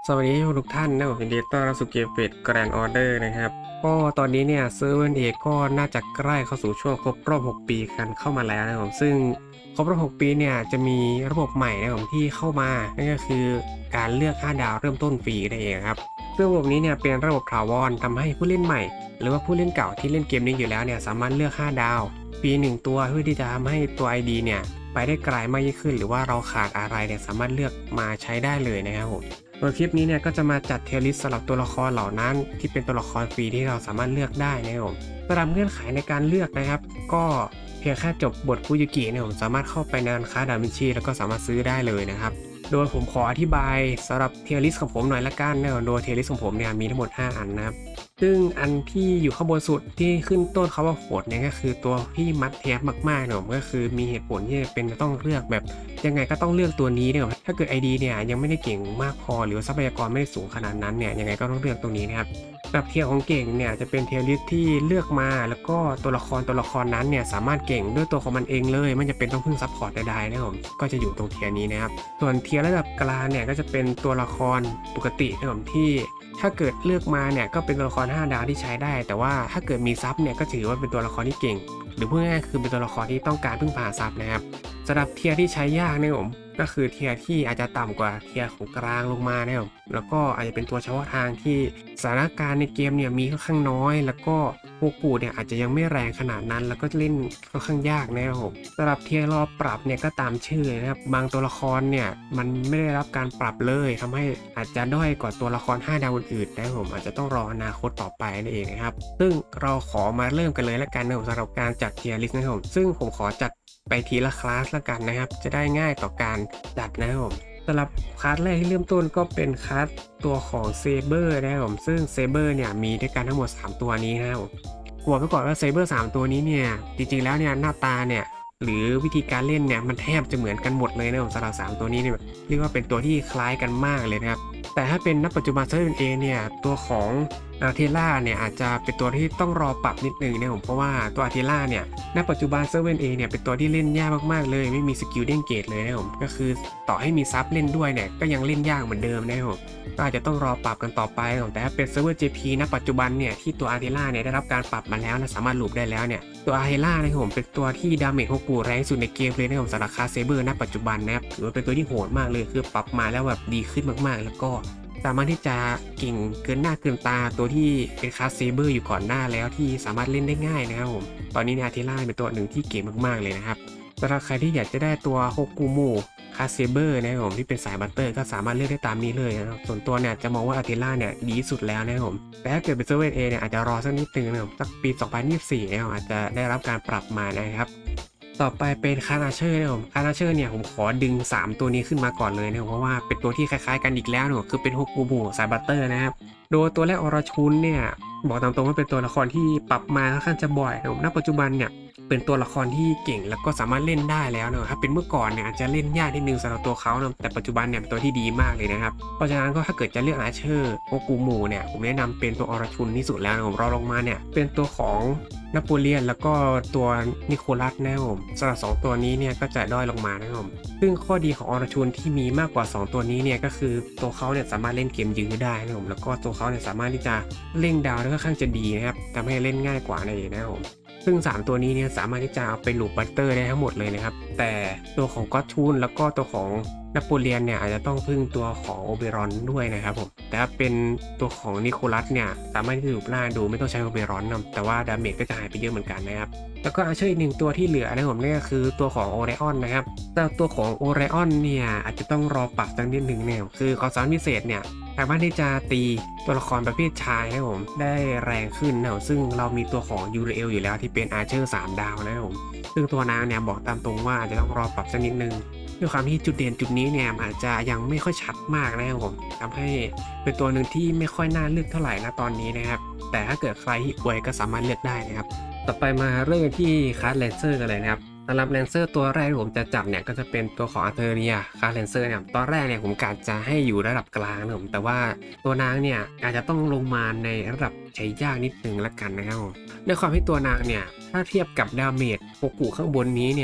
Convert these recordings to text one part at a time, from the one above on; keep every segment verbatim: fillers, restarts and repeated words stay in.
สวัสดีทุกท่านนะผมยินดีต้อนรับสู่เกมเฟดแกรนด์ออเดอร์นะครับก็ตอนนี้เนี่ยเซิร์ฟเวอร์เอกก็น่าจะใกล้เข้าสู่ช่วงครบรอบหกปีกันเข้ามาแล้วนะครับผมซึ่งครบรอบหกปีเนี่ยจะมีระบบใหม่นะครับผมที่เข้ามานั่นก็คือการเลือกห้าดาวเริ่มต้นฟรีนั่นเองครับซึ่งระบบนี้เนี่ยเป็นระบบถาวรทำให้ผู้เล่นใหม่หรือว่าผู้เล่นเก่าที่เล่นเกมนี้อยู่แล้วเนี่ยสามารถเลือกห้าดาวฟรีหนึ่งตัวเพื่อที่จะทำให้ตัว ไอ ดี เนี่ยไปได้ไกลมากยิ่งขึ้นหรือว่าเราขาดอะไรเนี่ยสามารถเลือกมาใช้ได้เลยนะครับผม โดยคลิปนี้เนี่ยก็จะมาจัดเทียร์ลิสต์สำหรับตัวละครเหล่านั้นที่เป็นตัวละครฟรีที่เราสามารถเลือกได้นะครับผมสำหรับเงื่อนไขในการเลือกนะครับก็เพียงแค่จบบทคุยุกิเนี่ยผมสามารถเข้าไปในร้านค้าดาวินชีแล้วก็สามารถซื้อได้เลยนะครับโดยผมขออธิบายสำหรับเทียร์ลิสต์ของผมหน่อยละกันนะครับโดยเทียร์ลิสต์ของผมเนี่ยมีทั้งหมดห้าอันนะครับซึ่งอันที่อยู่ข้างบนสุดที่ขึ้นต้นเขาว่าโหดเนี่ยก็คือตัวที่มัดแทบมากๆเนี่ยผมก็คือมีเหตุผลที่เป็นต้องเลือกแบบยังไงก็ต้องเลือกตัวนี้เนี่ยถ้าเกิด ไอ ดี เนี่ยยังไม่ได้เก่งมากพอหรือทรัพยากรไม่ได้สูงขนาดนั้นเนี่ยยังไงก็ต้องเลือกตรงนี้นะครับแบบเทียร์ของเก่งเนี่ยจะเป็นเทียร์ลิสต์ที่เลือกมาแล้วก็ตัวละครตัวละครนั้นเนี่ยสามารถเก่งด้วยตัวของมันเองเลยไม่จะเป็นต้องพึ่งซัพพอร์ตใดๆนะครับผมก็จะอยู่ตรงเทียร์นี้นะครับส่วนเทียร์ระดับกลางเนี่ยก็จะเป็นตัวละครปกตินะครับที่ถ้าเกิดเลือกมาเนี่ยก็เป็นตัวละครห้าดาวที่ใช้ได้แต่ว่าถ้าเกิดมีซับเนี่ยก็ถือว่าเป็นตัวละครที่เก่งหรือพูดง่ายๆคือเป็นตัวละครที่ต้องการพึ่งพาซับนะครับสำหรับเทียร์ที่ใช้ยากเนี่ยผมก็คือเทียร์ที่อาจจะต่ำกว่าเทียร์ของกลางลงมาเนี่ยแล้วก็อาจจะเป็นตัวเฉพาะทางที่สถานการณ์ในเกมเนี่ยมีค่อนข้างน้อยแล้วก็โฮกูเนี่ยอาจจะยังไม่แรงขนาดนั้นแล้วก็เล่นค่อนข้างยากนะครับผมสำหรับเทียร์รอปรับเนี่ยก็ตามชื่อนะครับบางตัวละครเนี่ยมันไม่ได้รับการปรับเลยทำให้อาจจะด้อยกว่าตัวละครห้าดาวอื่นๆนะครับผมอาจจะต้องรออนาคตต่อไปนั่นเองนะครับซึ่งเราขอมาเริ่มกันเลยละกันนะครับสำหรับการจัดเทียร์ลิสต์นะครับผมซึ่งผมขอจัดไปทีละคลาสละกันนะครับจะได้ง่ายต่อการจัดนะครับผมสำหรับคลาสแรกที่เริ่มต้นก็เป็นคลาสตัวของเซเบอร์นะครับผมซึ่งเซเบอร์เนี่ยมีด้วยกันทั้งหมดสามตัวนี้นะครับผมบอกไปก่อนว่าเซเบอร์สามตัวนี้เนี่ยจริงๆแล้วเนี่ยหน้าตาเนี่ยหรือวิธีการเล่นเนี่ยมันแทบจะเหมือนกันหมดเลยนะครับสำหรับสามตัวนี้เนี่ยเรียกว่าเป็นตัวที่คล้ายกันมากเลยนะครับแต่ถ้าเป็นณปัจจุบันเซอร์เอเนี่ยตัวของอาร์เทล่าเนี่ยอาจจะเป็นตัวที่ต้องรอปรับนิดนึงนะผมเพราะว่าตัวอาร์เทล่าเนี่ยณปัจจุบันเซอร์เวนเอเนี่ยเป็นตัวที่เล่นยากมากๆเลยไม่มีสกิลเด้งเกตเลยนะผมก็คือต่อให้มีซับเล่นด้วยเนี่ยก็ยังเล่นยากเหมือนเดิมนะผมก็อาจจะต้องรอปรับกันต่อไปแต่ถ้าเป็นเซิร์ฟเวอร์ เจ พี ณปัจจุบันเนี่ยที่ตัวอาร์เทล่าเนี่ยได้รับการปรับมาแล้วนะสามารถลูปได้แล้วเนี่ยตัวอาร์เทล่านะครับผมเป็นตัวที่ดาเมจโฮกูแรงสุดในเกมเลยนะผมสำหรับคาเซเบอร์ณปัจจุบันนะครับถือว่าเป็นตัวที่โหดมากเลยคือปรับมาแล้วแบบดีขึ้นมากๆแล้วก็สามารถที่จะเก่งเกินหน้าเกินตาตัวที่เป็นคาเซเบอร์อยู่ก่อนหน้าแล้วที่สามารถเล่นได้ง่ายนะครับผมตอนนี้อาร์เทล่าเป็นตัวหนึ่งที่เก่งมากๆเลยนะครับสำหรับใครที่อยากจะได้ตัวโฮกูมูคาเซเบอร์นะครับผมที่เป็นสายบัตเตอร์ก็สามารถเลือกได้ตามนี้เลยนะครับส่วนตัวเนี่ยจะมองว่าอาร์เทล่าเนี่ยดีสุดแล้วนะครับผมแต่ถ้าเกิดเป็นเซอร์เวอร์เอเนี่ยอาจจะรอสักนิดนึงนะครับสักปีสองพันยี่สิบสี่นะครับอาจจะได้รับการปรับมานะครับต่อไปเป็นคาราเชอร์นะครับผมคาราเชอร์เนี่ยผมขอดึงสามตัวนี้ขึ้นมาก่อนเลยนะครับเพราะว่าเป็นตัวที่คล้ายๆกันอีกแล้วเนี่ยคือเป็นโฮกูมูสายบัตเตอร์นะครับโดยตัวแรกอรชุนเนี่ยบอกตามตรงว่าเป็นตัวละครที่ปรับมาค่อนข้างจะบ่อยนะครับณปัจจุบันเนี่ยเป็นตัวละครที่เก่งแล้วก็สามารถเล่นได้แล้วนะถ้าเป็นเมื่อก่อนเนี่ยอาจจะเล่นยากนิดนึงสำหรับตัวเขานะแต่ปัจจุบันเนี่ยเป็นตัวที่ดีมากเลยนะครับเพราะฉะนั้นก็ถ้าเกิดจะเลือกอาเชอร์โฮกูมูเนี่ยผมแนะนำเป็นตัวอรชุนที่สุดแล้วนะผมรอลงมาเนี่ยเป็นตัวของนโปเลียนแล้วก็ตัวนิโคลัสนะครับผมสำหรับสองตัวนี้เนี่ยก็จะด้อยลงมานะครับผมซึ่งข้อดีของอรชุนที่มีมากกว่าสองตัวนี้เนี่ยก็คือตัวเขาเนี่ยสามารถเล่นเกมยื้อได้นะครับผมแล้วก็ตัวเขาเนี่ยสามารถที่จะเล่งดาวได้ค่อนข้างจะดีนะครับทำให้เล่นง่ายกว่าในนะครับผมซึ่งสามตัวนี้เนี่ยสามารถที่จะเอาไปลูปบัตเตอร์ได้ทั้งหมดเลยนะครับแต่ตัวของก็อตทูนแล้วก็ตัวของนโปเลียนเนี่ยอาจจะต้องพึ่งตัวของโอเบรอนด้วยนะครับผมแต่ถ้าเป็นตัวของนิโคลัสเนี่ยสามารถที่จะลูปล่าดูไม่ต้องใช้โอเบรอนนะแต่ว่าดาเมจก็จะหายไปเยอะเหมือนกันนะครับแล้วก็อาเชอร์อีกหนึ่งตัวที่เหลือนะผมนี่ก็คือตัวของโอเรออนนะครับแต่ตัวของโอเรออนเนี่ยอาจจะต้องรอปรับสักนิดหนึ่งเนี่ยคือความสามารถพิเศษเนี่ยสามารถที่จะตีตัวละครประเภทชายนะผมได้แรงขึ้นนะซึ่งเรามีตัวของยูเรเอลอยู่แล้วที่เป็นอาร์เชอร์สามดาวนะผมซึ่งตัวนางเนี่ยบอกตามตรงว่าอาจจะต้องรอปรับสักนิดนึงด้วยความที่จุดเด่นจุดนี้เนี่ยอาจจะยังไม่ค่อยชัดมากนะครับผมทำให้เป็นตัวหนึ่งที่ไม่ค่อยน่าเลือกเท่าไหร่นะตอนนี้นะครับแต่ถ้าเกิดใครที่อวยก็สามารถเลือกได้นะครับต่อไปมาเรื่องที่คลาสแลนเซอร์กันเลยนะครับสำหรับแลนเซอร์ตัวแรกที่ผมจะจับเนี่ยก็จะเป็นตัวของอาร์เทเรียคลาสแลนเซอร์เนี่ยตอนแรกเนี่ยผมกะจะให้อยู่ระดับกลางนะผมแต่ว่าตัวนางเนี่ยอาจจะต้องลงมาในระดับใช้ยากนิดนึงละกันนะครับผมด้วยความที่ตัวนางเนี่ยถ้าเทียบกับดาเมจโฮกุข้างบนนี้เนี่ย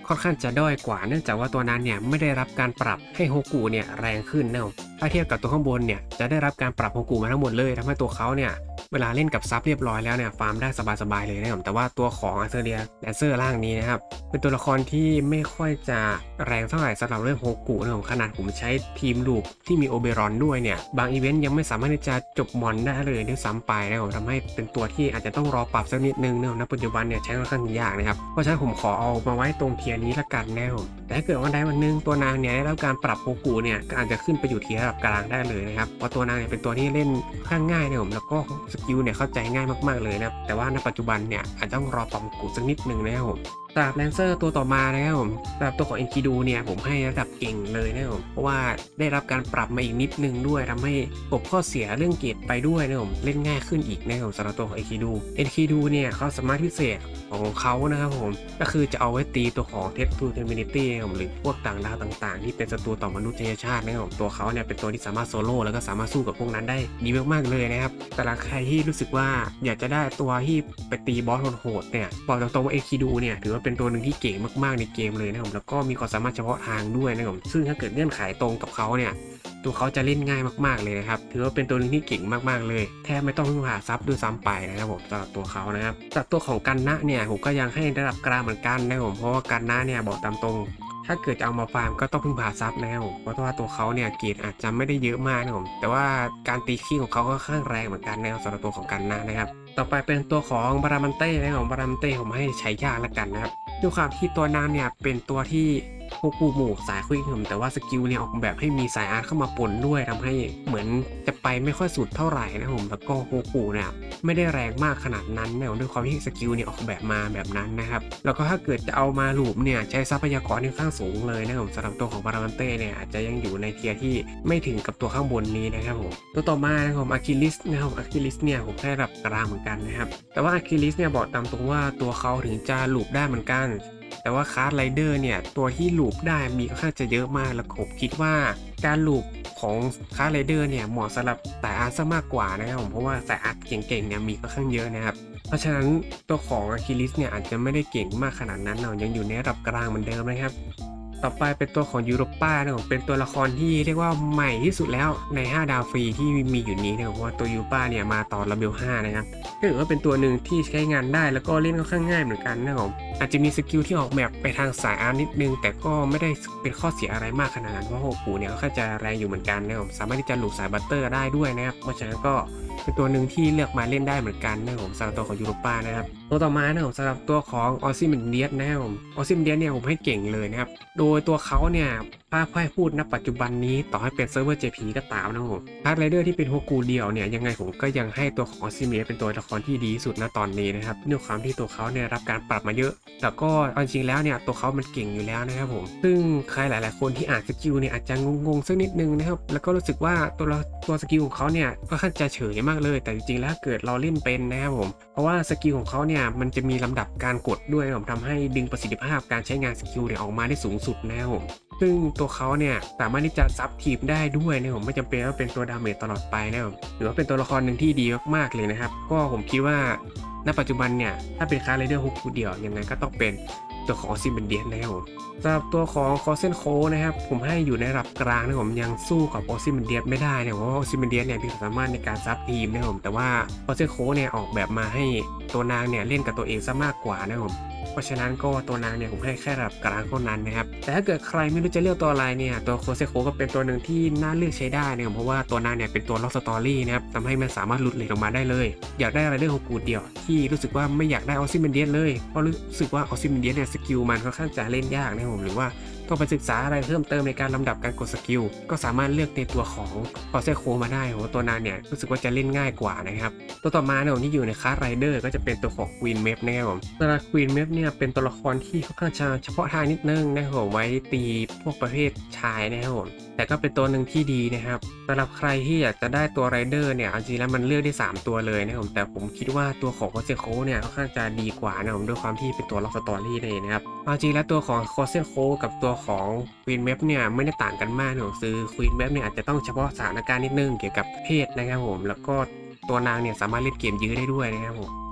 ค่อนข้างจะด้อยกว่าเนื่องจากว่าตัวนางเนี่ยไม่ได้รับการปรับให้โฮกุเนี่ยแรงขึ้นนะถ้าเทียบกับตัวข้างบนเนี่ยจะได้รับการปรับโฮกุมาทั้งหมดเลยทำให้ตัวเขาเนี่ยเวลาเล่นกับซับเรียบร้อยแล้วเนี่ยฟาร์มได้สบายๆเลยนะครับแต่ว่าตัวของอาร์เซเรียแดนเซอร์ล่างนี้นะครับเป็นตัวละครที่ไม่ค่อยจะแรงเท่าไหร่สำหรับเรื่องโฮกุนะครับขนาดผมใช้ทีมลูปที่มีโอเบรอนด้วยเนี่ยบางอีเวนต์ยังไม่สามารถที่จะจบมอนได้เลยด้วยซ้ำไปนะครับทำให้เป็นตัวที่อาจจะต้องรอปรับสักนิดนึงนะครับณปัจจุบันเนี่ยใช้ค่อนข้างยากนะครับเพราะฉะนั้นผมขอเอามาไว้ตรงเทียร์นี้ละกันนะครับแต่ถ้าเกิดวันใดวันหนึ่งตัวนางเนี่ยได้รับการปรับโฮกุเนี่ยก็อาจจะขึ้นไปอยู่ที่ระดับกลางได้เลยนะครับเพราะตัวนางเนี่ยเป็นตัวที่เล่นค่อนข้างง่ายนะครับแล้วก็สกิลเนี่ยเข้าใจง่ายมากๆเลยนะครับแต่ว่าในปัจจุบันเนี่ยอาจจะต้องรอปรับโฮกุสักนิดนึงนะครับผมสำหรับแลนเซอร์ตัวต่อมานะครับผมสำหรับตัวของเอ็นคิดูเนี่ยผมให้ระดับเก่งเลยนะครับผมเพราะว่าได้รับการปรับมาอีกนิดนึงด้วยทำให้กบข้อเสียเรื่องเกรดไปด้วยนะครับผมเล่นง่ายขึ้นอีกนะครับสำหรับตัวของเอ็นคิดูเอ็นคิดูเนี่ยเขาสามารถพิเศษของเขานะครับผมก็คือจะเอาไว้ตีตัวของเทสทูเทมินิตี้นะครับหรือพวกต่างดาวต่างๆที่เป็นศัตรูต่อมนุษยชาตินะครับตัวเขาเนี่ยเป็นตัวที่สามารถโซโล่แล้วก็สามารถสู้กับพวกนั้นได้ดีมากๆเลยนะครับแต่ละใครที่รู้สึกว่าอยากจะได้ตัวที่ไปตีบอสโหดๆเนี่ยบอกตรงๆว่าเอ็นคิดูเนี่ยถือว่าเป็นตัวหนึ่งที่เก่งมากๆในเกมเลยนะครับแล้วก็มีความสามารถเฉพาะทางด้วยนะครับซึ่งถ้าเกิดเงื่อนไขตรงกับเขาเนี่ยตัวเขาจะเล่นง่ายมากๆเลยนะครับถือว่าเป็นตัวหนึ่งที่เก่งมากๆเลยแทบไม่ต้องพึ่งพาซับด้วยซ้ำไปนะครับผมสำหรับตัวเขานะครับสำหรับตัวของกันนะเนี่ยผมก็ยังให้ระดับกลางเหมือนกันนะครับผมเพราะว่ากันนะเนี่ยบอกตามตรงถ้าเกิดจะเอามาฟาร์มก็ต้องพึ่งพาซับนะครับผมเพราะว่าตัวเขาเนี่ยเกรดอาจจะไม่ได้เยอะมากนะครับผมแต่ว่าการตีขี้ของเขาก็ค่อนข้างแรงเหมือนกันนะครับสำหรับตัวของกันนะนะครับต่อไปเป็นตัวของบารามันเต้นะครับบารามันเต้ผมให้ใช้ยากแล้วกันนะครับด้วยความที่ตัวนางเนี่ยเป็นตัวที่โฮกุหมู่สายควิกผมแต่ว่าสกิลเนี่ยออกแบบให้มีสายอาร์ตเข้ามาปนด้วยทำให้เหมือนจะไปไม่ค่อยสุดเท่าไหร่นะผมแล้วก็โฮกุเนี่ยไม่ได้แรงมากขนาดนั้นนะด้วยความที่สกิลเนี่ยออกแบบมาแบบนั้นนะครับแล้วก็ถ้าเกิดจะเอามาลูปเนี่ยใช้ทรัพยากรค่อนข้างสูงเลยนะผมสำหรับตัวของบารามันเต้เนี่ยอาจจะยังอยู่ในเทียร์ที่ไม่ถึงกับตัวข้างบนนี้นะครับผมตัวต่อมานะครับอะคิลิสนะครับอะคิลิสเนี่ยผมให้ระดับกลางเหมือนกันนะครับแต่ว่าอะคิลิสเนี่ยบอกตามตรงว่าตัวเขาถึงจะลูปได้เหมือนกันแต่ว่าคาร์ดไรเดอร์เนี่ยตัวที่ลูปได้มีค่อนข้างจะเยอะมากแล้วผมคิดว่าการลูปของคาร์ดไรเดอร์เนี่ยเหมาะสำหรับสายอาร์ตซะมากกว่านะครับผมเพราะว่าสายอาร์ตเก่งๆเนี่ยมีค่อนข้างเยอะนะครับเพราะฉะนั้นตัวของอะคิลิสเนี่ยอาจจะไม่ได้เก่งมากขนาดนั้นเรายังอยู่ในระดับกลางเหมือนเดิมนะครับต่อไปเป็นตัวของยูโรป้านะครับเป็นตัวละครที่เรียกว่าใหม่ที่สุดแล้วในห้าดาวฟรีที่มีอยู่นี้นะครับเพราะว่าตัวยูโรป้าเนี่ยมาตอนระเบลห้านะครับก็ถือว่าเป็นตัวหนึ่งที่ใช้งานได้แล้วก็เล่นค่อนข้างง่ายเหมือนกันนะครับอาจจะมีสกิลที่ออกแบบไปทางสายอาร์ตนิดนึงแต่ก็ไม่ได้เป็นข้อเสียอะไรมากขนาดนั้นเพราะโฮกุเนี่ยก็จะแรงอยู่เหมือนกันนะครับสามารถที่จะหลุดสายบัตเตอร์ได้ด้วยนะครับเพราะฉะนั้นก็เป็นตัวหนึ่งที่เลือกมาเล่นได้เหมือนกันนะครับผมสำหรับตัวของยูโรป้านะครับตัวต่อมานะครับสำหรับตัวของออซิมิเดียสนะครับผมออซิมิเดียสเนี่ยผมให้เก่งเลยนะครับโดยตัวเขาเนี่ยถ้าให้พูดณปัจจุบันนี้ต่อให้เป็นเซิร์ฟเวอร์ เจ พี ก็ตามนะครับผมฮาร์ดไรเดอร์ที่เป็นโฮกุเดียวเนี่ยยังไงผมก็ยังให้ตัวของออซิมิเดียสเป็นตัวละครที่ดีที่สุดณตอนนี้นะครับด้วยความที่ตัวเขาเนี่ยรับการปรับมาเยอะแต่ก็จริงๆแล้วเนี่ยตัวเขามันเก่งอยู่แล้วนะครับผมซึ่งใครหลายๆคนที่อ่านสกิลเนี่ยอาจจะงงๆสักนิดนึงนะครับแล้วก็รู้สึกว่าตัวตัวสกิลของเขาเนี่ยก็ค่อนข้างจะเฉยมากเลยแต่จริงๆแล้วเกิดเราเล่นเป็นนะครับผมเพราะว่าสกิลของเขาเนี่ยมันจะมีลำดับการกดด้วยผมทำให้ดึงประสิทธิภาพการใช้งานสกิลเนี่ยออกมาได้สูงสุดนะครับผมซึ่งตัวเขาเนี่ยสามารถที่จะซับทีมได้ด้วยนะผมไม่จำเป็นว่าเป็นตัวดาเมจตลอดไปนะครับหรือว่าเป็นตัวละครหนึ่งที่ดีมากๆเลยนะครับก็ผมคิดว่าณปัจจุบันเนี่ยถ้าเป็นคาร์ไรเดอร์ฮุกเดียวยังไงก็ต้องเป็นตัวของซิมเบนเดียนนะครับผมสำหรับตัวของคอเซนโคนะครับผมให้อยู่ในระดับกลางนะผมยังสู้กับออซิมเบนเดียนไม่ได้เนี่ยเพราะว่าออซิมเบนเดียนเนี่ยมีความสามารถในการซับทีมนะครับผมแต่ว่าคอเซนโคเนี่ยออกแบบมาให้ตัวนางเนี่ยเล่นกับตัวเองซะมากกว่านะครับผมเพราะฉะนั้นก็ตัวนางเนี่ยผมให้แค่ระดับกลางเท่านั้นนะครับแต่ถ้าเกิดใครไม่รู้จะเลือกตัวอะไรเนี่ยตัวโคเซโคก็เป็นตัวหนึ่งที่น่าเลือกใช้ได้นะครับเพราะว่าตัวนางเนี่ยเป็นตัวล็อกสตอรี่นะครับทำให้มันสามารถหลุดเลนออกมาได้เลยอยากได้อะไรเรื่องโฮกุเดียวที่รู้สึกว่าไม่อยากได้ออซิเมนเดียนเลยเพราะรู้สึกว่าออซิเมนเดียนเนี่ยสกิลมันค่อนข้างจะเล่นยากนะครับผมหรือว่าต้องไปศึกษาอะไรเพิ่มเติมในการลำดับการกดสกิลก็สามารถเลือกในตัวของคอเซโคมาได้เพราะว่าตัวนางเนี่ยรู้สึกว่าจะเล่นง่ายกว่านะครับตัวต่อมาเนี่ยที่อยู่ในคลาสไรเดอร์ก็จะเป็นตัวของควีนเมฟนะครับผมตัวควีนเมฟเนี่ยเป็นตัวละครที่ค่อนข้างจะเฉพาะทางนิดนึงนะครับผมไว้ตีพวกประเภทชายนะครับผมแต่ก็เป็นตัวหนึ่งที่ดีนะครับสำหรับใครที่อยากจะได้ตัวไรเดอร์เนี่ยจริงๆแล้วมันเลือกได้สามตัวเลยนะครับผมแต่ผมคิดว่าตัวของคอเซโคเนี่ยค่อนข้างจะดีกว่านะผมด้วยความที่เป็นตัวล็อกสตอรี่เลยนะครับจริงๆแล้วตัวของคอเซโคกับตัวของควีนเมฟเนี่ยไม่ได้ต่างกันมากนะซื้อควีนเมฟเนี่ยอาจจะต้องเฉพาะสถานการณ์นิดนึงเกี่ยวกับเพศนะครับผมแล้วก็ตัวนางเนี่ยสามารถเล่นเกมยื้อได้ด้วยนะครับผม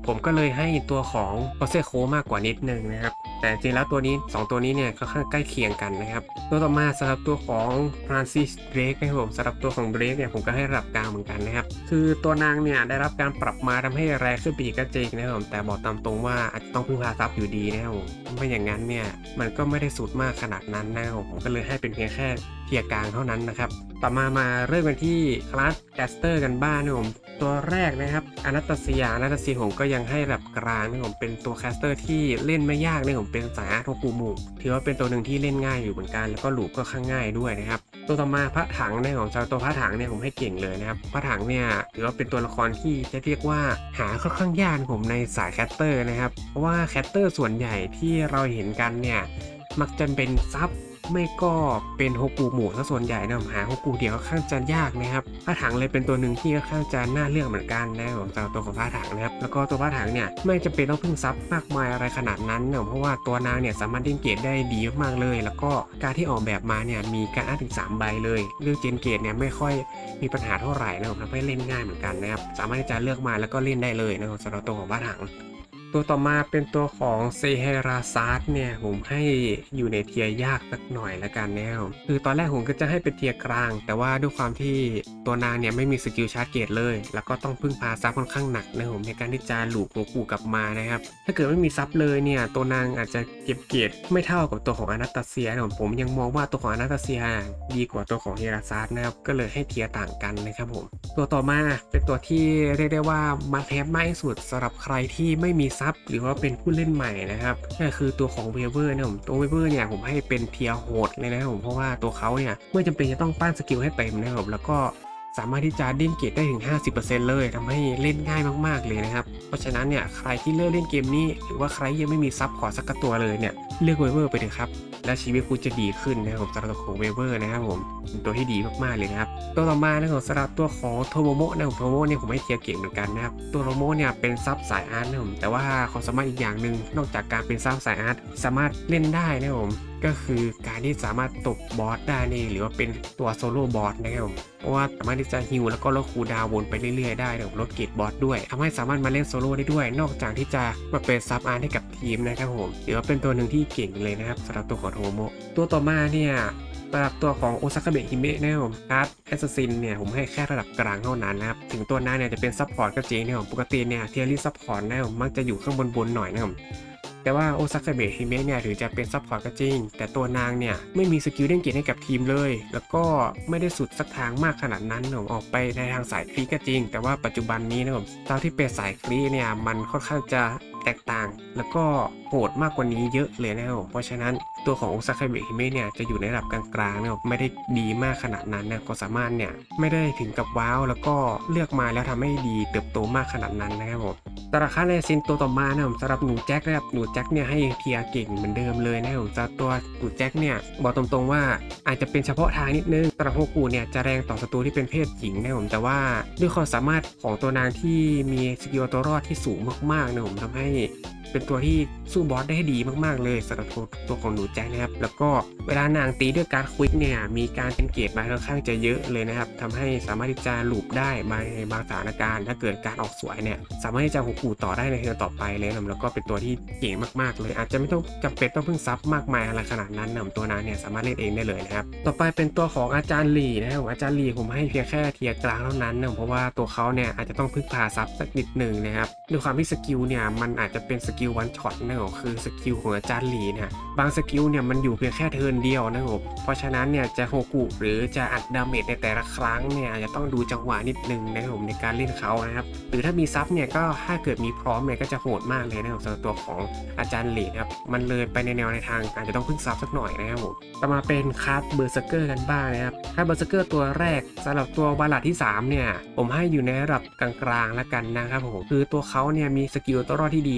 ผมก็เลยให้ตัวของโอเซโคมากกว่านิดนึงนะครับแต่จริงแล้วตัวนี้สองตัวนี้เนี่ยค่อนข้างใกล้เคียงกันนะครับตัวต่อมาสำหรับตัวของฟรานซิสเดรกนะครับผมสำหรับตัวของเดรกเนี่ยผมก็ให้ระดับกลางเหมือนกันนะครับคือตัวนางเนี่ยได้รับการปรับมาทำให้แรงขึ้นไปอีกก็จริงนะครับผมแต่บอกตามตรงว่าอาจจะต้องพึ่งพาซับอยู่ดีนะครับผมไม่อย่างนั้นเนี่ยมันก็ไม่ได้สุดมากขนาดนั้นนะครับผมก็เลยให้เป็นเพียงแค่เทียร์กลางเท่านั้นนะครับต่อมามาเริ่มกันที่คลาสแคสเตอร์กันบ้างนะครับผมตัวแรกนะครับอนาตาเซียอนาตาเซียผมก็ยังให้ระดับกลางนะครับผมเป็นตัวแคสเตอร์ที่เล่นไม่ยากนะครับผมเป็นสายอาร์ตโทกูมุถือว่าเป็นตัวหนึ่งที่เล่นง่ายอยู่เหมือนกันแล้วก็ลูปก็ข้างง่ายด้วยนะครับตัวต่อมาพระถังนะครับผมตัวพระถังเนี่ยผมให้เก่งเลยนะครับพระถังเนี่ยถือว่าเป็นตัวละครที่จะเรียกว่าหาค่อนข้างยากผมในสายแคสเตอร์นะครับเพราะว่าแคสเตอร์ส่วนใหญ่ที่เราเห็นกันเนี่ยมักจะเป็นซับไม่ก็เป็นโฮกูหมู่ซะส่วนใหญ่นะหาโฮกูเดียวค่อนข้างจะยากนะครับพระถังเลยเป็นตัวหนึ่งที่ค่อนข้างจะน่าเลือกเหมือนกันนะผมสำหรับตัวของพระถังนะครับแล้วก็ตัวพระถังเนี่ยไม่จำเป็นต้องพึ่งซับมากมายอะไรขนาดนั้นเนะเพราะว่าตัวนางเนี่ยสามารถเล่นเกตได้ดีมากๆเลยแล้วก็การที่ออกแบบมาเนี่ยมีการอ่านถึงสามใบเลยเรื่องเจนเกตเนี่ยไม่ค่อยมีปัญหาเท่าไหร่นะผมทำให้เล่นง่ายเหมือนกันนะครับสามารถที่จะเลือกมาแล้วก็เล่นได้เลยนะครับสำหรับตัวของพระถังตัวต่อมาเป็นตัวของเซเฮราซาร์ดเนี่ยผมให้อยู่ในเทียร์ยากสักหน่อยละกันนะครับคือตอนแรกผมก็จะให้เป็นเทียร์กลางแต่ว่าด้วยความที่ตัวนางเนี่ยไม่มีสกิลชาร์จเกตเลยแล้วก็ต้องพึ่งพาซับค่อนข้างหนักนะผมในการที่จะหลูกโกกูกลับมานะครับถ้าเกิดไม่มีซับเลยเนี่ยตัวนางอาจจะเก็บเกตไม่เท่ากับตัวของอนาตาเซียนะผมยังมองว่าตัวของอนาตาเซียดีกว่าตัวของเฮราซาร์ดนะครับก็เลยให้เทียร์ต่างกันนะครับผมตัวต่อมาเป็นตัวที่เรียกได้ว่ามาแทบมากที่สุดสำหรับใครที่ไม่มีซับหรือว่าเป็นผู้เล่นใหม่นะครับนั่นคือตัวของเวเวอร์นะผมตัวเวเวอร์เนี่ยผมให้เป็นเทียร์โหดเลยนะครับผมเพราะว่าตัวเขาเนี่ยไม่จำเป็นจะต้องปั้นสกิลให้เต็มนะครับแล้วก็สามารถที่จะเล่นเกตได้ถึง ห้าสิบเปอร์เซ็นต์ เลยทำให้เล่นง่ายมากๆเลยนะครับเพราะฉะนั้นเนี่ยใครที่เลือกเล่นเกมนี้หรือว่าใครยังไม่มีซับขอสักตัวเลยเนี่ยเลือกเวเวอร์ไปเถอะครับและชีวิตคุณจะดีขึ้นนะครับผมสำหรับตัวของเวเวอร์นะครับผมเป็นตัวที่ดีมากๆเลยนะครับตัวต่อมานะครับสำหรับตัวของโทโมโมะนะครับโทโมโมะเนี่ยผมให้เทียร์เก่งเหมือนกันนะครับตัวโทโมโมะเนี่ยเป็นซับสายอาร์ตนะครับแต่ว่าความสามารถอีกอย่างหนึ่งนอกจากการเป็นซับสายอาร์ตสามารถเล่นได้นะครับผมก็คือการที่สามารถตบบอสได้นี่หรือว่าเป็นตัวโซโล่บอสนะครับผมเพราะว่าสามารถที่จะฮิลแล้วก็ลดคูลดาวน์วนไปเรื่อยๆได้นะครับลดเกตบอสด้วยทำให้สามารถมาเล่นโซโล่ได้ด้วยนอกจากที่จะมาเป็นซับอาร์ตให้กับทีมนะครับผมถือว่าเป็นตัวหนึ่งที่เก่งเลยนะครับสำหรับตัวของโทโมโมะตัวต่อมาเนี่ยสำหรับตัวของโอซากาเบะฮิเมะนะครับผมการ์ดแอสซัสซินเนี่ยผมให้แค่ระดับกลางเท่านั้นนะครับถึงตัวนั้นเนี่ยจะเป็นซัพพอร์ตก็จริงนะครับปกติเนี่ยเทียรี่ซัพพอร์ตนะครับมักจะอยู่ข้างบนๆหน่อยนะครับแต่ว่าโอซากาเบะฮิเมะเนี่ยถือจะเป็นซัพพอร์ตก็จริงแต่ตัวนางเนี่ยไม่มีสกิลเล่นเกตให้กับทีมเลยแล้วก็ไม่ได้สุดสักทางมากขนาดนั้นผมออกไปในทางสายคลีก็จริงแต่ว่าปัจจุบันนี้นะครับตอนที่เป็นสายคลีเนี่ยมันค่อนข้างจะแตกต่างแล้วก็โหดมากกว่านี้เยอะเลยนะครับเพราะฉะนั้นตัวของโอซากาเบะฮิเมะเนี่ยจะอยู่ในระดับกลางๆนะครับไม่ได้ดีมากขนาดนั้นนะก็สามารถเนี่ยไม่ได้ถึงกับว้าวแล้วก็เลือกมาแล้วทำให้ดีเติบโตมากขนาดนั้นนะครับผมสำหรับค่าแรงซินตัวต่อมานะครับสำหรับหนูแจ็คนะครับหนูแจ็คเนี่ยให้เทียร์เก่งเหมือนเดิมเลยนะครับสำหรับตัวหนูแจ็คเนี่ยบอกตรงๆว่าอาจจะเป็นเฉพาะทางนิดนึงสำหรับโฮกูเนี่ยจะแรงต่อศัตรูที่เป็นเพศหญิงนะครับผมแต่ว่าด้วยความสามารถของตัวนางที่มีสกิลตัวรอดที่สูงมากๆนะครับผมทำให้เป็นตัวที่สู้บอสได้ดีมากๆเลยสำหรับตัวของหนูแจ็คนะครับแล้วก็เวลานางตีด้วยการควิกเนี่ยมีการเป็นเกตมาค่อนข้างจะเยอะเลยนะครับทำให้สามารถที่จะลูปได้ในบางสถานการณ์ถ้าเกิดการออกสวยเนี่ยสามารถที่จะโฮกูต่อได้ในเทิร์นต่อไปเลยนะแล้วก็เป็นตัวที่เก่งมากๆเลยอาจจะไม่ต้องจำเป็นต้องพึ่งซับมากมายอะไรขนาดนั้นนะตัวนางเนี่ยสามารถเล่นเองได้เลยนะครับต่อไปเป็นตัวของอาจารย์ลีนะครับอาจารย์ลีผมให้เพียงแค่เทียร์กลางเท่านั้นนะเพราะว่าตัวเขาเนี่ยอาจจะต้องพึ่งพาซับสักนิดหนึ่งนะครับด้วยความที่สกิลเนี่ยมันอาจจะเป็นสกิลวันช็อตนะคือสกิลของอาจารย์ลีเนี่ยบางสกิลเนี่ยมันอยู่เพียงแค่เทิร์นเดียวนะครับเพราะฉะนั้นเนี่ยจะโฮกุหรือจะอัดดาเมจในแต่ละครั้งเนี่ยอาจจะต้องดูจังหวะนิดนึงนะครับในการเล่นเขานะครับหรือถ้ามีซับเนี่ยก็ถ้าเกิดมีพร้อมเนี่ยก็จะโหดมากเลยนะครับสำหรับตัวของอาจารย์ลีครับมันเลยไปในแนวในทางอาจจะต้องพึ่งซับสักหน่อยนะครับผมต่อมาเป็นคาร์ดเบอร์เซอร์เกอร์กันบ้างนะครับคาร์ดเบอร์เซอร์เกอร์ตัวแรกสำหรับตัวบาลาดที่สามเนี่ยผมให้อยู่ในระดับกลางๆแล้วกันนะครับผมคือตัวเขาเนี่ยมีสกิลตัวรอดที่ดีมากเล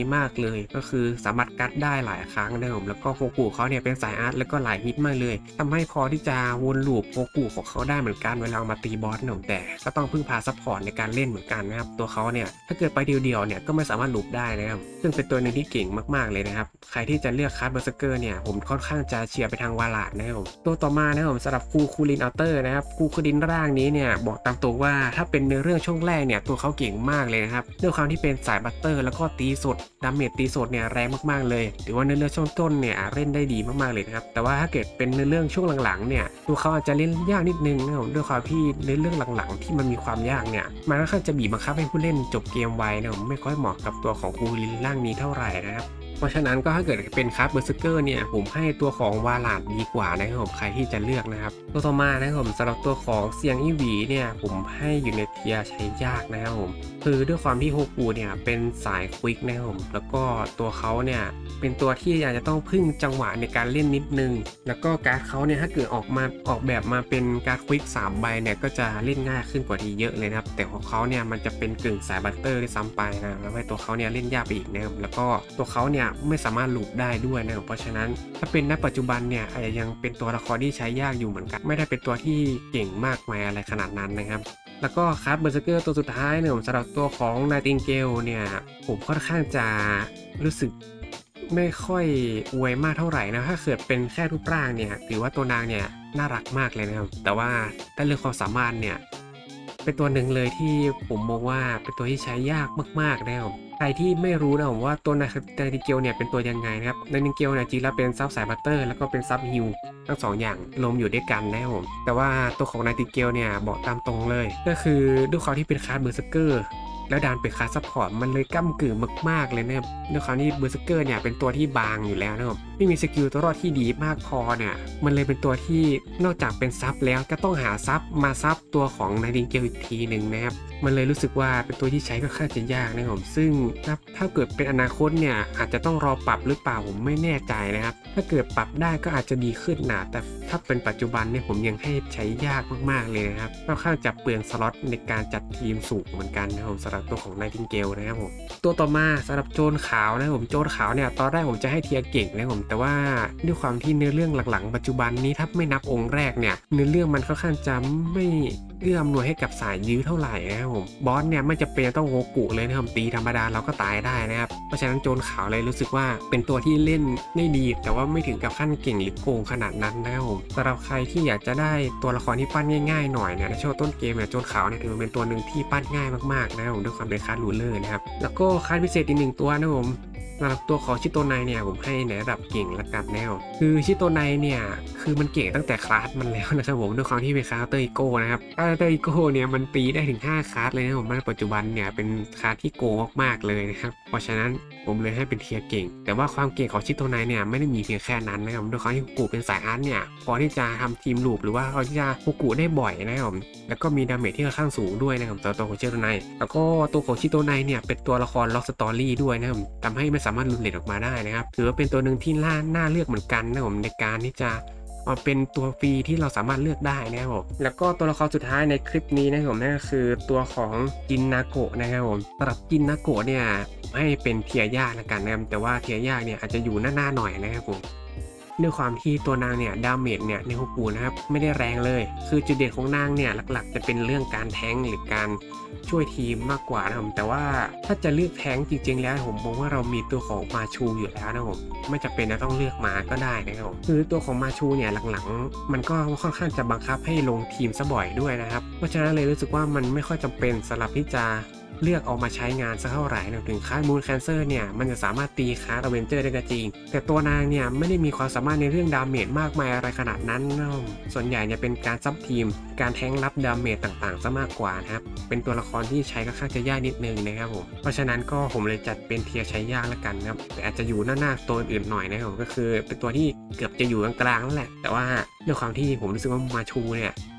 เลยก็คือสามารถกัดได้หลายครั้งนะครับผมแล้วก็โฮกุเขาเนี่ยเป็นสายอาร์ตแล้วก็หลายฮิตมากเลยทำให้พอที่จะวนลูปโฮกุของเขาได้เหมือนกันเวลามาตีบอสหนุ่มแต่ก็ต้องพึ่งพาซัพพอร์ตในการเล่นเหมือนกันนะครับตัวเขาเนี่ยถ้าเกิดไปเดียวๆเนี่ยก็ไม่สามารถลูปได้นะครับซึ่งเป็นตัวหนึ่งที่เก่งมากๆเลยนะครับใครที่จะเลือกคัสเบอร์เซอร์เกอร์เนี่ยผมค่อนข้างจะเชียร์ไปทางวาลาดนะครับตัวต่อมานะครับผมสำหรับคูคูลินอัลเตอร์นะครับคูคูลินร่างนี้เนี่ยบอกตามตรงว่าถ้าเป็นเนื้อเรื่องช่วงแรกเนี่ยตัวเขาเก่งมากเลยนะครับด้วยความที่เป็นสายบัตเตอร์แล้วก็ตีสดดาเมจตีสดเนี่ยแรงมากๆเลยถือว่าเนื้อเรื่องช่วงต้นเนี่ยเล่นได้ดีมากๆเลยนะครับแต่ว่าถ้าเกิดเป็นเนื้อเรื่องช่วงหลังๆเนี่ยตัวเขาอาจจะเล่นยากนิดนึงนะครับด้วยความที่เนื้อเรื่องหลังๆที่มันมีความยากเนี่ยมันค่อนข้างจะบีบบังคับให้ผู้เล่นจบเกมไวนะครับไม่ค่อยเหมาะกับตัวของคูลินร่างนี้เท่าไหร่นะครับเพราะฉะนั้นก็ถ้าเกิดเป็นคัสเบอร์เซอร์เกอร์เนี่ยผมให้ตัวของวาลาดดีกว่านะครับผมใครที่จะเลือกนะครับตัวต่อมานะครับผมสำหรับตัวของเซียงอีหวีเนี่ยผมให้อยู่ในเทียร์ใช้ยากนะครับผมคือด้วยความที่โฮกุเนี่ยเป็นสายควิกนะครับผมแล้วก็ตัวเขาเนี่ยเป็นตัวที่อาจจะต้องพึ่งจังหวะในการเล่นนิดนึงแล้วก็การ์ดเขาเนี่ยถ้าเกิดออกมาออกแบบมาเป็นการ์ดควิกสามใบเนี่ยก็จะเล่นง่ายขึ้นกว่านี้เยอะเลยนะครับแต่ของเขาเนี่ยมันจะเป็นกึ่งสายบัตเตอร์ด้วยซ้ำไปนะแล้วให้ตัวเขาเนี่ยเล่นยากไปอีกนะครับแล้วก็ตัวเขาเนี่ยไม่สามารถลูปได้ด้วยนะครับเพราะฉะนั้นถ้าเป็นณปัจจุบันเนี่ยอาจจะยังเป็นตัวละครที่ใช้ยากอยู่เหมือนกันไม่ได้เป็นตัวที่เก่งมากมายอะไรขนาดนั้นนะครับแล้วก็คัสเบอร์เซอร์เกอร์ตัวสุดท้ายเนี่ยสำหรับตัวของนาติงเกลเนี่ยผมค่อนข้างจะรู้สึกไม่ค่อยอวยมากเท่าไหร่นะถ้าเกิดเป็นแค่รูปร่างเนี่ยถือว่าตัวนางเนี่ยน่ารักมากเลยนะครับแต่ว่าถ้าเรื่องความสามารถเนี่ยเป็นตัวหนึ่งเลยที่ผมมองว่าเป็นตัวที่ใช้ยากมากๆนะครับใครที่ไม่รู้นะผมว่าตัวนาติงเกลเนี่ยเป็นตัวยังไงนะครับนาติงเกลเนี่ยจริงแล้วเป็นซับสายบัตเตอร์แล้วก็เป็นซับฮิลทั้งสองอย่างรวมอยู่ด้วยกันนะครับผมแต่ว่าตัวของนาติงเกลเนี่ยบอกตามตรงเลยก็คือด้วยความที่เป็นคัสเบอร์เซอร์เกอร์แล้วดันเป็นคัสซัพพอร์ตมันเลยก้ำกึ่งมากๆเลยนะครับด้วยความที่เบอร์เซอร์เกอร์เนี่ยเป็นตัวที่บางอยู่แล้วนะครับไม่มีสกิลตัวรอดที่ดีมากพอเนี่ยมันเลยเป็นตัวที่นอกจากเป็นซับแล้วก็ต้องหาซับมาซับตัวของนาติงเกลอีกทีหนึ่งนะครับมันเลยรู้สึกว่าเป็นตัวที่ใช้ก็ค่อนข้างจะยากนะครับซึ่งถ้าเกิดเป็นอนาคตเนี่ยอาจจะต้องรอปรับหรือเปล่าผมไม่แน่ใจนะครับถ้าเกิดปรับได้ก็อาจจะดีขึ้นนะแต่ถ้าเป็นปัจจุบันเนี่ยผมยังให้ใช้ยากมากๆเลยนะครับค่อนข้างจะเปลืองสล็อตในการจัดทีมสูงเหมือนกันนะครับสำหรับตัวของไนติงเกลนะครับผมตัวต่อมาสำหรับโจรขาวนะผมโจรขาวเนี่ยตอนแรกผมจะให้เทียร์เก่งนะผมแต่ว่าด้วยความที่เนื้อเรื่องหลังๆปัจจุบันนี้ถ้าไม่นับองค์แรกเนี่ยเนื้อเรื่องมันค่อนข้างจะไม่เอื้ออำนวยให้กับสายยื้อเท่าไหร่นะครับผมบอสเนี่ยไม่จำเป็นต้องโฮกุเลยนะครับตีธรรมดาเราก็ตายได้นะครับเพราะฉะนั้นโจรขาวเลยรู้สึกว่าเป็นตัวที่เล่นได้ดีแต่ว่าไม่ถึงกับขั้นเก่งหรือโกงขนาดนั้นนะครับผมสำหรับใครที่อยากจะได้ตัวละครที่ปั้นง่ายๆหน่อยเนี่ยในช่วงต้นเกมเนี่ยโจรขาวเนี่ยถือเป็นตัวหนึ่งที่ปั้นง่ายมากๆนะครับผมด้วยความเป็นคัสรูเลอร์นะครับแล้วก็คัสพิเศษอีกหนึ่งตัวนะผมสำหรับตัวของชิโตไนเนี่ยผมให้ในระดับเก่งละกันแนวคือชิโตไนเนี่ยคือมันเก่งตั้งแต่คลาสมันแล้วนะครับผมด้วยความที่เป็นคาร์เตอร์อีโก้นะครับคาร์เตอร์อีโก้เนี่ยมันตีได้ถึงห้าคลาสเลยนะผมในปัจจุบันเนี่ยเป็นคลาสที่โกงมากๆเลยนะครับเพราะฉะนั้นผมเลยให้เป็นเทียร์เก่งแต่ว่าความเก่งของชิโตไนเนี่ยไม่ได้มีเพียงแค่นั้นนะครับด้วยความที่ฮูกุเป็นสายอาร์ตเนี่ยพอที่จะทำทีมลูปหรือว่าเขาที่จะฮูกุได้บ่อยนะครับแล้วก็มีดาเมจที่ค่อนข้างสูงด้วยนะครับตัวของชิโตไนแล้วก็ตัวของชิโตไนเนี่ยเป็นตัวละครล็อกสตอรี่ด้วยนะครับทำให้ไม่สามารถลุนเลทออกมาได้นะครับถือว่าเป็นตัวหนึ่งที่น่าน่าเลือกเหมือนกันนะผมในการที่จะเป็นตัวฟรีที่เราสามารถเลือกได้นะครับผมแล้วก็ตัวละครสุดท้ายในคลิปนี้นะครับผมนั่นก็คือตัวของจินนาโกะนะครับผมสำหรับจินนาโกะเนี่ยให้เป็นเทียร์ยากละกันนะครับแต่ว่าเทียร์ยากเนี่ยอาจจะอยู่หน้าๆหน่อยนะครับผมด้วยความที่ตัวนางเนี่ยดาเมจเนี่ยในโฮกุนะครับไม่ได้แรงเลยคือจุดเด่นของนางเนี่ยหลักๆจะเป็นเรื่องการแทงหรือการช่วยทีมมากกว่านะครับแต่ว่าถ้าจะเลือกแทงจริงๆแล้วผมมองว่าเรามีตัวของมาชูอยู่แล้วนะผมไม่จำเป็นจะต้องเลือกมาก็ได้นะครับคือตัวของมาชูเนี่ยหลังๆมันก็ค่อนข้างจะบังคับให้ลงทีมซะบ่อยด้วยนะครับเพราะฉะนั้นเลยรู้สึกว่ามันไม่ค่อยจำเป็นสำหรับที่จะเลือกเอามาใช้งานสักเท่าไหร่ถึงคาร์มูนแคนเซอร์เนี่ยมันจะสามารถตีคาร์ดอเวนเจอร์ได้ก็จริงแต่ตัวนางเนี่ยไม่ได้มีความสามารถในเรื่องดาเมจมากมายอะไรขนาดนั้นนะส่วนใหญ่เนี่ยเป็นการซับทีมการแทงรับดาเมจต่างๆซะมากกว่านะครับเป็นตัวละครที่ใช้ค่อนข้างจะยากนิดนึงนะครับผมเพราะฉะนั้นก็ผมเลยจัดเป็นเทียร์ใช้ยากละกันครับแต่อาจจะอยู่หน้าๆตัวอื่นหน่อยนะครับผมก็คือเป็นตัวที่เกือบจะอยู่กลางๆนั่นแหละแต่ว่าด้วยความที่ผมรู้สึกว่ามาชูเนี่ย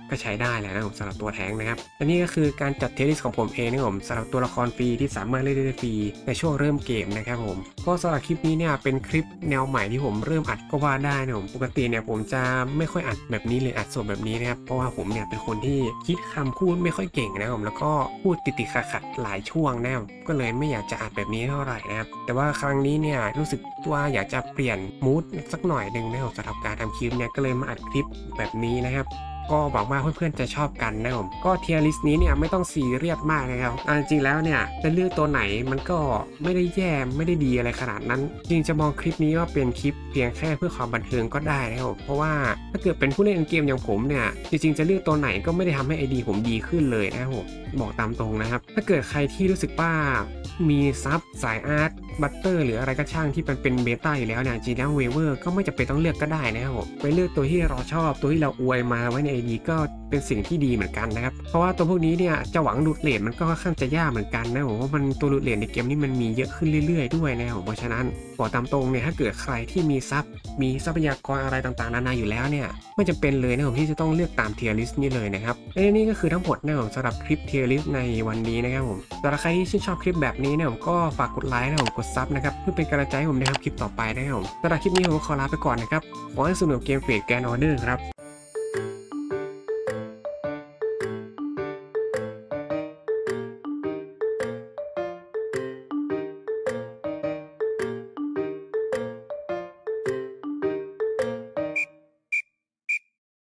ก็ใช้ได้แหละนะผมสำหรับตัวแท้งนะครับและนี่ก็คือการจัดเทลิสของผมเองนะผมสำหรับตัวละครฟรีที่สามารถเล่นได้ฟรีในช่วงเริ่มเกมนะครับผมก็สำหรับคลิปนี้เนี่ยเป็นคลิปแนวใหม่ที่ผมเริ่มอัดก็ว่าได้นะผมปกติเนี่ยผมจะไม่ค่อยอัดแบบนี้เลยอัดสดแบบนี้นะครับเพราะว่าผมเนี่ยเป็นคนที่คิดคำพูดไม่ค่อยเก่งนะผมแล้วก็พูดติดติดขัดขัดหลายช่วงนะครับก็เลยไม่อยากจะอัดแบบนี้เท่าไหร่นะครับแต่ว่าครั้งนี้เนี่ยรู้สึกว่าอยากจะเปลี่ยนมูดสักหน่อยหนึ่งนะครับสำหรับการทำคลิปเนี่ยก็เลยมาอัดคลิปแบบนี้นะครับก็หวังว่าเพื่อนๆจะชอบกันนะผมก็เทียร์ลิสต์นี้เนี่ยไม่ต้องซีเรียสมากนะครับจริงๆแล้วเนี่ยจะเลือกตัวไหนมันก็ไม่ได้แย่ไม่ได้ดีอะไรขนาดนั้นจริงจะมองคลิปนี้ว่าเป็นคลิปเพียงแค่เพื่อความบันเทิงก็ได้นะครับเพราะว่าถ้าเกิดเป็นผู้เล่นเกมอย่างผมเนี่ยจริงๆจะเลือกตัวไหนก็ไม่ได้ทำให้ไอดีผมดีขึ้นเลยนะครับผมบอกตามตรงนะครับถ้าเกิดใครที่รู้สึกว่ามีซับสายอาร์ตบัตเตอร์หรืออะไรก็ช่างที่มันเป็นเบต้าอยู่แล้วเนี่ยจริงแล้วเวเวอร์ก็ไม่จำเป็นต้องเลือกก็ได้นะครับผมไปเลือกตัวที่เราชอบตัวที่เราอวยมาไว้ใน ไอ ดี ก็เป็นสิ่งที่ดีเหมือนกันนะครับเพราะว่าตัวพวกนี้เนี่ยจะหวังหลุดเลทมันก็ค่อนข้างจะยากเหมือนกันนะผมว่ามันตัวหลุดเลทในเกมนี้มันมีเยอะขึ้นเรื่อยๆด้วยนะครับเพราะฉะนั้นบอกตามตรงเนี่ยถ้าเกิดใครที่มีทรัพย์มีทรัพยากรอะไรต่างๆนานาอยู่แล้วเนี่ยไม่จำเป็นเลยนะผมที่จะต้องเลือกตามเทียร์ลิสต์นี้เลยนะครับและนี่ก็คือทั้งหมดนะผมสำหรับคลิปเทียร์ลิสต์ในวันนี้นะครับผมสำหรับใครที่ชื่นชอบคลิปแบบนี้เนี่ยผมก็ฝากกดไลค์นะผมกดซับนะครับเพื่อเป็นกำลังใจให้ผมนะครับคลิปต่อไปนะครับผมสำหรับคลิปนี้ผมขอลาไปก่อนนะครับขอให้สนุกเกมเฟดแกนออเดอร์ครับ